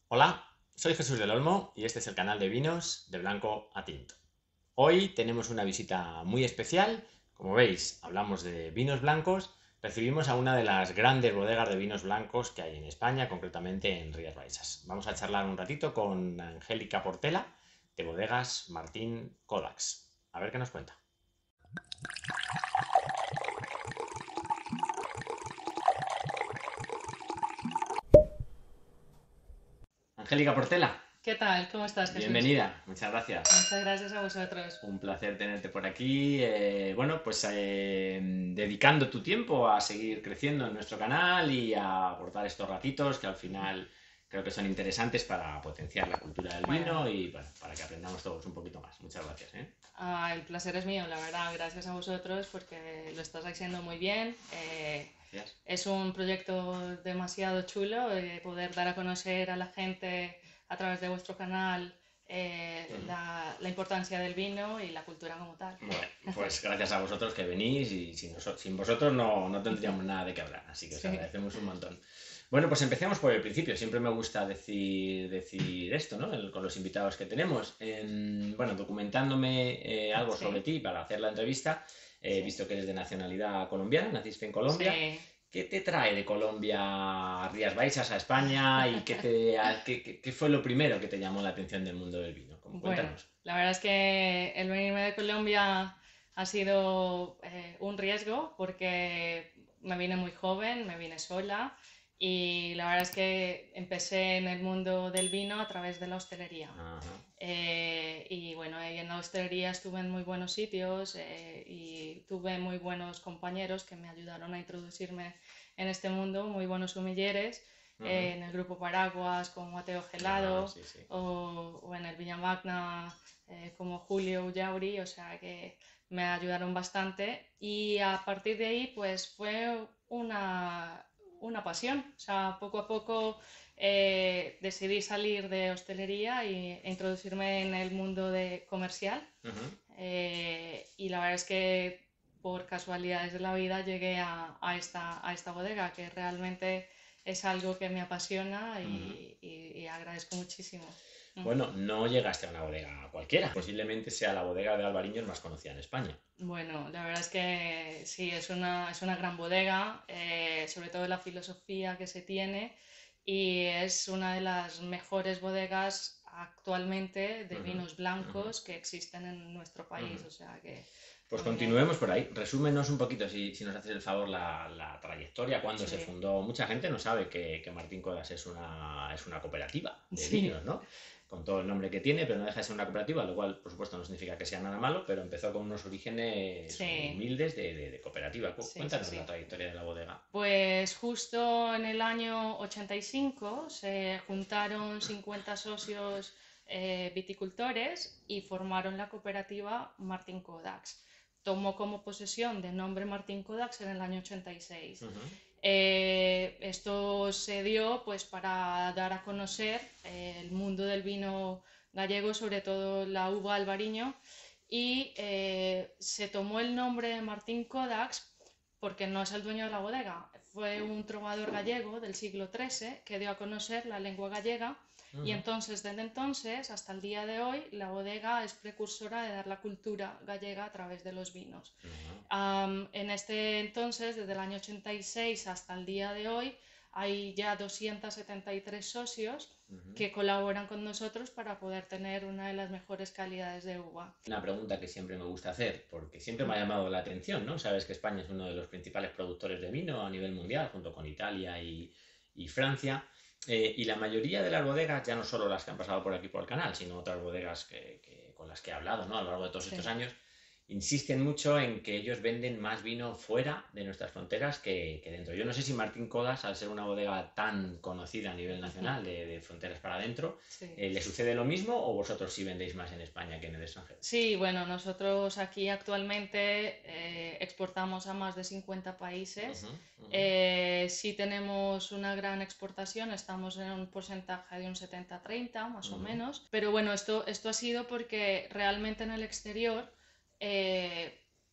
Hola, soy Jesús del Olmo y este es el canal de vinos de blanco a tinto. Hoy tenemos una visita muy especial. Como veis, hablamos de vinos blancos. Recibimos a una de las grandes bodegas de vinos blancos que hay en España, concretamente en Rías Baixas. Vamos a charlar un ratito con Angélica Portela, de Bodegas Martín Codax. A ver qué nos cuenta. Angélica Portela, ¿Qué tal? ¿Cómo estás, Jesús? bienvenida. Muchas gracias. Muchas gracias a vosotros. Un placer tenerte por aquí. Dedicando tu tiempo a seguir creciendo en nuestro canal y a aportar estos ratitos que al final creo que son interesantes para potenciar la cultura del Bueno, vino y bueno, para que aprendamos todos un poquito más. Muchas gracias, ¿eh? el placer es mío, la verdad. Gracias a vosotros porque lo estás haciendo muy bien. Gracias. Es un proyecto demasiado chulo poder dar a conocer a la gente a través de vuestro canal la importancia del vino y la cultura como tal. Bueno, pues gracias a vosotros que venís y sin vosotros no tendríamos nada de qué hablar, así que os Sí, agradecemos un montón. Bueno, pues empecemos por el principio. Siempre me gusta decir esto, ¿no? Con los invitados que tenemos. Bueno, documentándome algo sobre sí, ti para hacer la entrevista, he sí, visto que eres de nacionalidad colombiana, naciste en Colombia. sí. ¿Qué te trae de Colombia a Rías Baixas, a España? ¿Y qué fue lo primero que te llamó la atención del mundo del vino? Bueno, Cuéntanos. la verdad es que el venirme de Colombia ha sido un riesgo porque me vine muy joven, me vine sola y la verdad es que empecé en el mundo del vino a través de la hostelería. Ajá. Y bueno, ahí en la hostelería estuve en muy buenos sitios y tuve muy buenos compañeros que me ayudaron a introducirme en este mundo, muy buenos sumilleres, Ujú. en el grupo Paraguas con Mateo Ah, Gelado sí, sí. o en el Viña Magna como Julio Ullauri, o sea que me ayudaron bastante y a partir de ahí pues fue una pasión, o sea, poco a poco decidí salir de hostelería e introducirme en el mundo de comercial. Ujú, Y la verdad es que por casualidades de la vida llegué a esta bodega, que realmente es algo que me apasiona ujú. y agradezco muchísimo. Mm. Bueno, no llegaste a una bodega cualquiera. Posiblemente sea la bodega de Albariños más conocida en España. Bueno, la verdad es que sí, es una gran bodega, sobre todo la filosofía que se tiene y es una de las mejores bodegas actualmente de Ujú, vinos ujú, blancos que existen en nuestro ujú. país, o sea que Pues muy bien. continuemos por ahí. Resúmenos un poquito, si nos haces el favor, la trayectoria, cuándo se Sí, fundó. Mucha gente no sabe que Martín Codas es una cooperativa de sí, vinos, ¿no? Con todo el nombre que tiene, pero no deja de ser una cooperativa, lo cual, por supuesto, no significa que sea nada malo, pero empezó con unos orígenes sí, humildes de cooperativa. sí, sí, Cuéntanos la sí. trayectoria de la bodega. Pues justo en el año 85 se juntaron 50 socios viticultores y formaron la cooperativa Martín Codax. Tomó como posesión de nombre Martín Codax en el año 86. Ujú, Esto se dio pues para dar a conocer el mundo del vino gallego, sobre todo la uva albariño, y se tomó el nombre de Martín Codax porque no es el dueño de la bodega. Fue un trovador gallego del siglo XIII que dio a conocer la lengua gallega y ujú, entonces, desde entonces hasta el día de hoy, la bodega es precursora de dar la cultura gallega a través de los vinos. ujú. En este entonces, desde el año 86 hasta el día de hoy, hay ya 273 socios Ujú. que colaboran con nosotros para poder tener una de las mejores calidades de uva. Una pregunta que siempre me gusta hacer, porque siempre me Mm, ha llamado la atención, ¿no? Sabes que España es uno de los principales productores de vino a nivel mundial, junto con Italia y Francia. Y la mayoría de las bodegas, ya no solo las que han pasado por aquí por el canal, sino otras bodegas con las que he hablado, ¿no? A lo largo de todos estos sí. años, insisten mucho en que ellos venden más vino fuera de nuestras fronteras que dentro. Yo no sé si Martín Codas, al ser una bodega tan conocida a nivel nacional, de fronteras para adentro, Sí. ¿le sucede lo mismo o vosotros sí vendéis más en España que en el extranjero? Sí, bueno, nosotros aquí actualmente exportamos a más de 50 Ujú, países. ujú, Sí tenemos una gran exportación, estamos en un porcentaje de un 70-30 más o ujú, menos. Pero bueno, esto ha sido porque realmente en el exterior eh,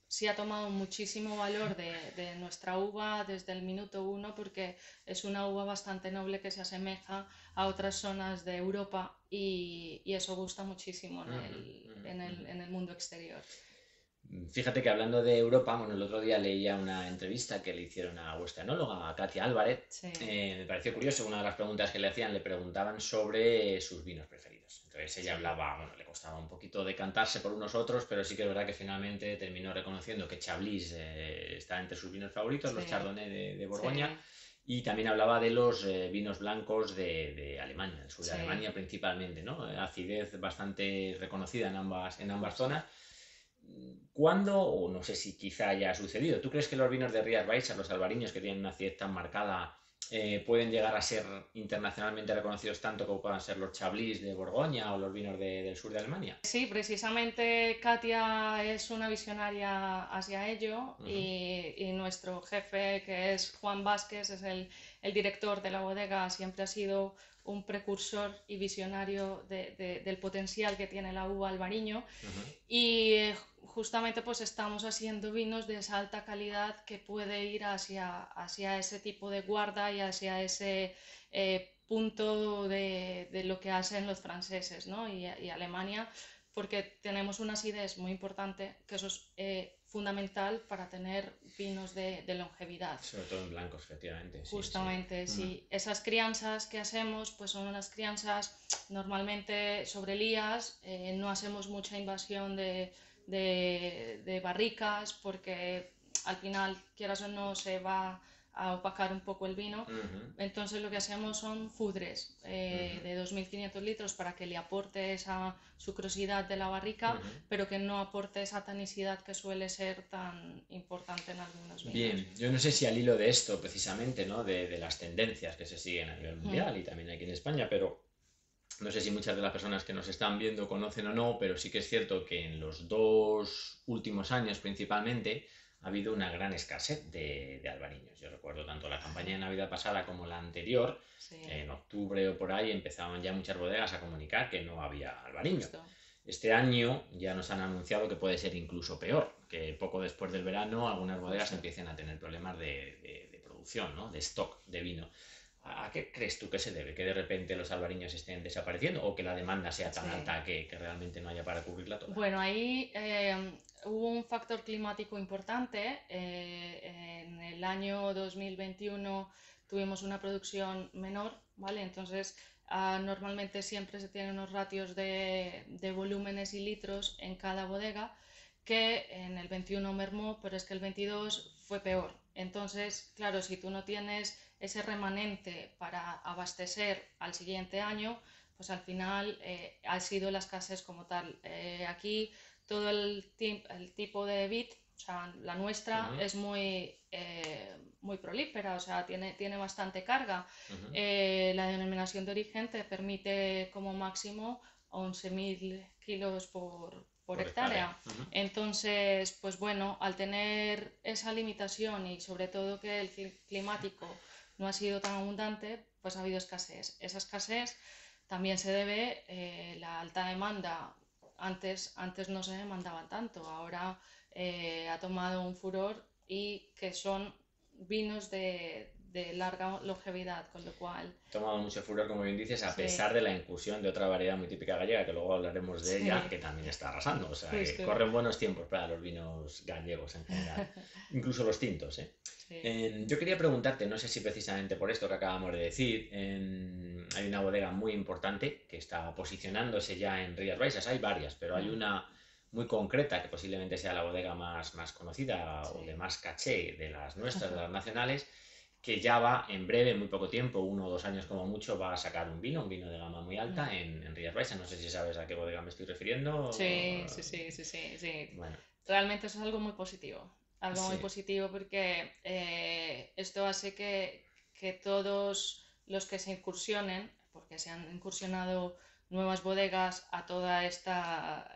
sí ha tomado muchísimo valor de nuestra uva desde el minuto uno, porque es una uva bastante noble que se asemeja a otras zonas de Europa y eso gusta muchísimo Ujú, ujú, ujú. en el mundo exterior. Fíjate que hablando de Europa, bueno, el otro día leía una entrevista que le hicieron a vuestra enóloga, a Katia Álvarez. Sí, Me pareció curioso, una de las preguntas que le hacían, le preguntaban sobre sus vinos preferidos. Entonces ella sí, hablaba, bueno, le costaba un poquito decantarse por unos otros, pero sí que es verdad que finalmente terminó reconociendo que Chablis está entre sus vinos favoritos, los sí, Chardonnay de Borgoña, sí, y también hablaba de los vinos blancos de Alemania, el sur de sí, Alemania principalmente, ¿no? Acidez bastante reconocida en ambas justo. zonas. ¿Cuándo, o no sé si quizá haya sucedido, tú crees que los vinos de Rías Baixas, los albariños que tienen una acidez tan marcada, pueden llegar a ser internacionalmente reconocidos tanto como puedan ser los Chablis de Borgoña o los vinos del sur de Alemania? Sí, precisamente Katia es una visionaria hacia ello Ujú, y nuestro jefe, que es Juan Vázquez, es el director de la bodega, siempre ha sido un precursor y visionario del potencial que tiene la uva albariño ujú, y justamente pues estamos haciendo vinos de esa alta calidad que puede ir hacia ese tipo de guarda y hacia ese punto de lo que hacen los franceses, ¿no? Y Alemania, porque tenemos una acidez muy importante, que eso es fundamental para tener vinos de longevidad. sobre todo en blancos, efectivamente, sí, sí. Justamente, Ujú, sí. Esas crianzas que hacemos, pues son unas crianzas normalmente sobre lías, no hacemos mucha invasión de barricas porque al final, quieras o no, se va a opacar un poco el vino. ujú, Entonces lo que hacemos son fudres ujú, de 2.500 litros para que le aporte esa sucrosidad de la barrica, ujú. pero que no aporte esa tanicidad que suele ser tan importante en algunos vinos. Bien, yo no sé si al hilo de esto, precisamente, ¿no? De las tendencias que se siguen a nivel Mm, mundial y también aquí en España, pero no sé si muchas de las personas que nos están viendo conocen o no, pero sí que es cierto que en los 2 últimos años principalmente ha habido una gran escasez de albariños. Yo recuerdo tanto la campaña de Navidad pasada como la anterior, sí, en octubre o por ahí empezaban ya muchas bodegas a comunicar que no había albariño. justo. Este año ya nos han anunciado que puede ser incluso peor, que poco después del verano algunas bodegas Justo. empiecen a tener problemas de producción, ¿no? De stock de vino. ¿A qué crees tú que se debe? ¿Que de repente los albariños estén desapareciendo o que la demanda sea tan Sí. alta que realmente no haya para cubrirla toda? Bueno, ahí hubo un factor climático importante. En el año 2021 tuvimos una producción menor, ¿vale? Entonces, normalmente siempre se tienen unos ratios de volúmenes y litros en cada bodega, que en el 21 mermó, pero es que el 22 fue peor. Entonces, claro, si tú no tienes ese remanente para abastecer al siguiente año, pues al final ha sido la escasez como tal. Aquí todo el tipo de vid, o sea, la nuestra Ujú, es muy prolífera, o sea, tiene bastante carga. ujú. La denominación de origen te permite como máximo 11.000 kilos por Por hectárea. hectárea. Ujú, Entonces, pues bueno, al tener esa limitación y sobre todo que el climático no ha sido tan abundante, pues ha habido escasez. Esa escasez también se debe la alta demanda. Antes no se demandaban tanto, ahora ha tomado un furor y que son vinos de larga longevidad, con lo cual, ha tomado mucho furor, como bien dices, a sí, pesar de la incursión de otra variedad muy típica gallega, que luego hablaremos de ella, sí, que también está arrasando. O sea, que justo, corren buenos tiempos para los vinos gallegos en general, incluso los tintos, ¿eh? sí. Yo quería preguntarte, no sé si precisamente por esto que acabamos de decir, hay una bodega muy importante que está posicionándose ya en Rías Baixas, hay varias, pero hay Mm, una muy concreta que posiblemente sea la bodega más conocida o de sí. más caché de las nuestras, de las nacionales, que ya va en breve, en muy poco tiempo, 1 o 2 años como mucho, va a sacar un vino de gama muy Mm. alta en Rías Baixas. No sé si sabes a qué bodega me estoy refiriendo. Sí, sí, sí, sí, sí, sí. Bueno, Realmente eso es algo muy positivo. Algo muy sí. positivo porque esto hace que todos los que se incursionen, porque se han incursionado nuevas bodegas a toda esta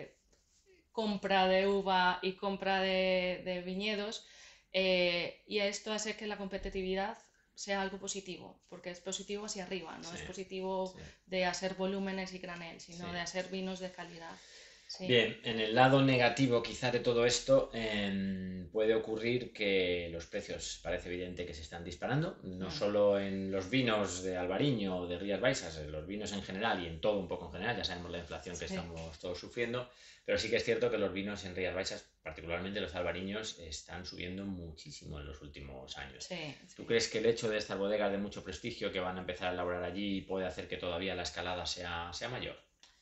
compra de uva y compra de viñedos, y esto hace que la competitividad sea algo positivo, porque es positivo hacia arriba, no Sí, es positivo sí, de hacer volúmenes y granel, sino sí. de hacer vinos de calidad. Sí, Bien, en el lado negativo quizá de todo esto, puede ocurrir que los precios parece evidente que se están disparando, no mm, solo en los vinos de Albariño o de Rías Baixas, en los vinos en general y en todo un poco en general, ya sabemos la inflación que sí, estamos todos sufriendo, pero sí que es cierto que los vinos en Rías Baixas, particularmente los albariños, están subiendo muchísimo en los últimos años. sí, ¿Tú sí. crees que el hecho de estas bodegas de mucho prestigio que van a empezar a elaborar allí puede hacer que todavía la escalada sea mayor?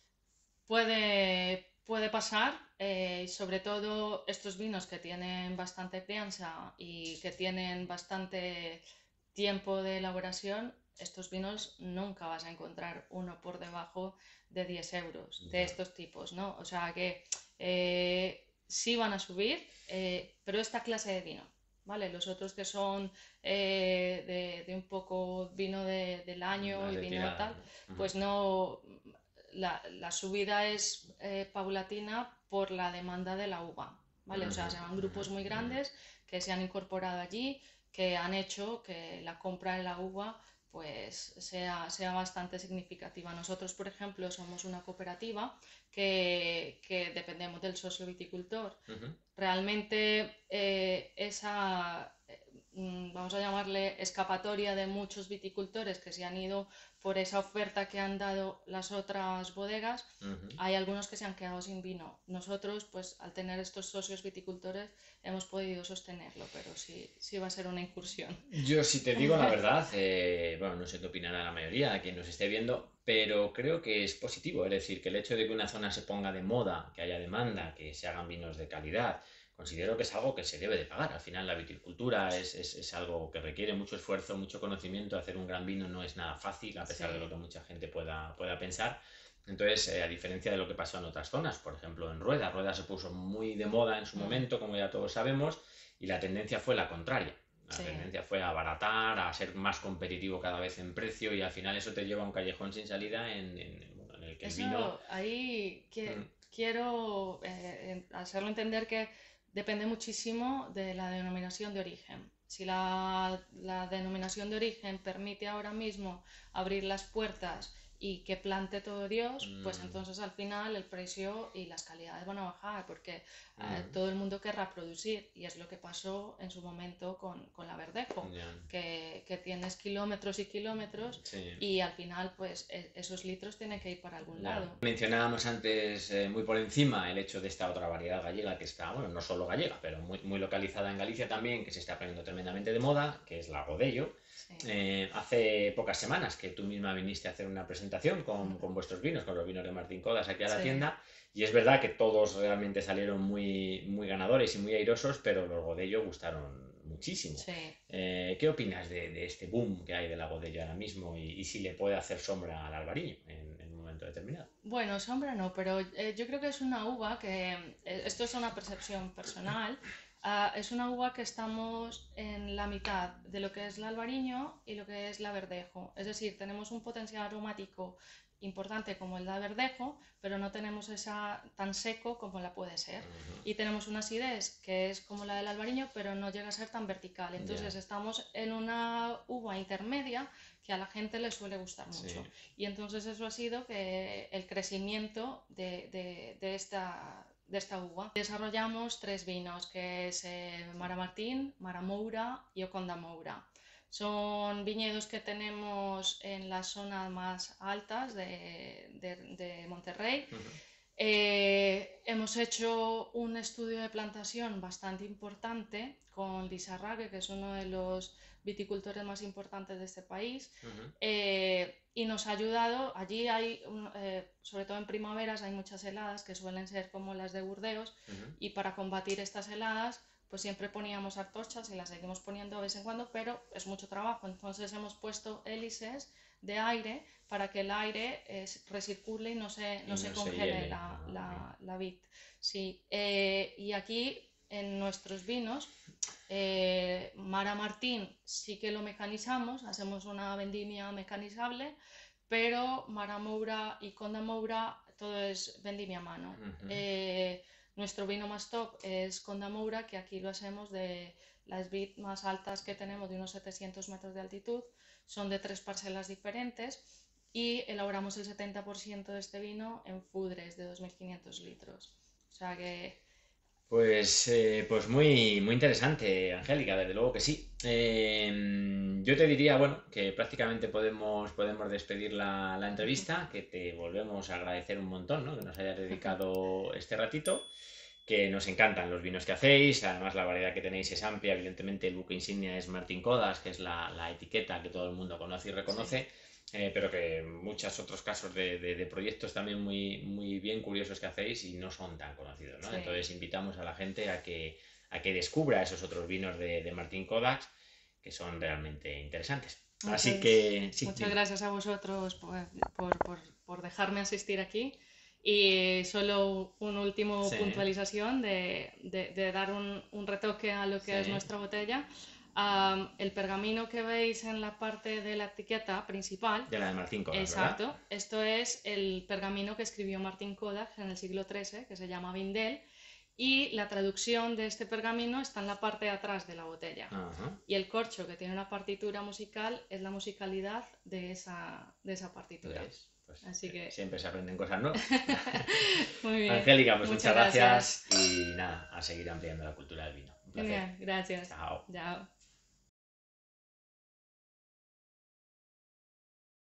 Puede pasar, y sobre todo estos vinos que tienen bastante crianza y que tienen bastante tiempo de elaboración, estos vinos nunca vas a encontrar uno por debajo de 10 euros de Ya. estos tipos, ¿no? O sea que sí van a subir, pero esta clase de vino, ¿vale? Los otros que son de un poco vino del año Más y de vino tirada, tal, ¿no? Ujú. pues no, la subida es paulatina por la demanda de la uva, ¿vale? O Ujú, sea, se van ujú, grupos muy ujú. grandes que se han incorporado allí, que han hecho que la compra de la uva pues sea bastante significativa. Nosotros, por ejemplo, somos una cooperativa que dependemos del socio viticultor. Ujú. Realmente vamos a llamarle escapatoria de muchos viticultores que se han ido por esa oferta que han dado las otras bodegas, Ujú. hay algunos que se han quedado sin vino. Nosotros, pues al tener estos socios viticultores, hemos podido sostenerlo, pero sí, sí va a ser una incursión. Yo, si te digo la verdad, bueno, no sé qué opinará la mayoría de quien nos esté viendo, pero creo que es positivo. Es decir, que el hecho de que una zona se ponga de moda, que haya demanda, que se hagan vinos de calidad, considero que es algo que se debe de pagar. Al final, la viticultura es algo que requiere mucho esfuerzo, mucho conocimiento. Hacer un gran vino no es nada fácil, a pesar de lo Sí. que mucha gente pueda pensar. Entonces, a diferencia de lo que pasó en otras zonas, por ejemplo en Rueda, Rueda se puso muy de moda en su Mm, momento, como ya todos sabemos, y la tendencia fue la contraria. La sí. tendencia fue a abaratar, a ser más competitivo cada vez en precio y al final eso te lleva a un callejón sin salida bueno, en el que el vino... Eso ahí Mm, quiero hacerlo entender que depende muchísimo de la denominación de origen. Si la denominación de origen permite ahora mismo abrir las puertas y que plante todo Dios, pues mm, entonces al final el precio y las calidades van a bajar porque mm, todo el mundo querrá producir y es lo que pasó en su momento con la Verdejo, ya, que tienes kilómetros y kilómetros sí. y al final pues esos litros tienen que ir para algún Ya. lado. Mencionábamos antes muy por encima el hecho de esta otra variedad gallega que está, bueno, no solo gallega, pero muy localizada en Galicia también, que se está poniendo tremendamente de moda, que es la Godello. Sí. Hace pocas semanas que tú misma viniste a hacer una presentación con vuestros vinos, con los vinos de Martín Codas aquí a la Sí, tienda, y es verdad que todos realmente salieron muy ganadores y muy airosos, pero los Godello gustaron muchísimo. sí. ¿Qué opinas de este boom que hay de la Godello ahora mismo y si le puede hacer sombra al albariño en un momento determinado? Bueno, sombra no, pero yo creo que es una uva que, esto es una percepción personal, es una uva que estamos en la mitad de lo que es la albariño y lo que es la verdejo. Es decir, tenemos un potencial aromático importante como el de verdejo, pero no tenemos esa tan seco como la puede ser. Ujú. Y tenemos una acidez que es como la del albariño, pero no llega a ser tan vertical. Ya, Entonces estamos en una uva intermedia que a la gente le suele gustar sí. mucho. Y entonces eso ha sido que el crecimiento de esta uva. Desarrollamos tres vinos, que es Mara Martín, Mara Moura y Oconda Moura. Son viñedos que tenemos en las zonas más altas de Monterrey. Ujú. Hemos hecho un estudio de plantación bastante importante con Lizarrague, que es uno de los viticultores más importantes de este país, Ujú. y nos ha ayudado. Allí hay, sobre todo en primaveras, hay muchas heladas que suelen ser como las de Burdeos, Ujú. y para combatir estas heladas, pues siempre poníamos antorchas y las seguimos poniendo de vez en cuando, pero es mucho trabajo. Entonces hemos puesto hélices de aire para que el aire recircule y no Y se no se congele hiele. Ah, bien. la vid. Sí. Y aquí en nuestros vinos, Mara Martín sí que lo mecanizamos, hacemos una vendimia mecanizable, pero Mara Moura y Conda Moura todo es vendimia a mano. Ujú. Nuestro vino más top es Conda Moura, que aquí lo hacemos de las vid más altas que tenemos, de unos 700 metros de altitud, son de tres parcelas diferentes y elaboramos el 70% de este vino en fudres de 2.500 litros. O sea que... Pues muy, muy interesante, Angélica, desde luego que sí. Yo te diría, bueno, que prácticamente podemos despedir la entrevista, que te volvemos a agradecer un montón, ¿no? Que nos hayas dedicado este ratito, que nos encantan los vinos que hacéis, además la variedad que tenéis es amplia, evidentemente el buque insignia es Martín Codas, que es la etiqueta que todo el mundo conoce y reconoce. Sí. Pero que muchos otros casos de proyectos también muy, muy bien curiosos que hacéis y no son tan conocidos, ¿no? Sí. Entonces invitamos a la gente a que descubra esos otros vinos de Martín Kodaks que son realmente interesantes. Así que sí, Muchas dime. gracias a vosotros por dejarme asistir aquí. Y solo una última Sí, puntualización de dar un retoque a lo que es sí, nuestra botella. El pergamino que veis en la parte de la etiqueta principal, de la de Martín Kodaks, ¿verdad? exacto, esto es el pergamino que escribió Martín Kodak en el siglo XIII, que se llama Vindel, y la traducción de este pergamino está en la parte de atrás de la botella. Ajá. Y el corcho, que tiene una partitura musical, es la musicalidad de esa partitura. ¿Ves? Pues Así que... siempre se aprenden cosas nuevas. Muy bien. Angélica, pues muchas Muchas gracias gracias. y nada, a seguir ampliando la cultura del vino. Un placer. Genial, gracias. Chao. Chao.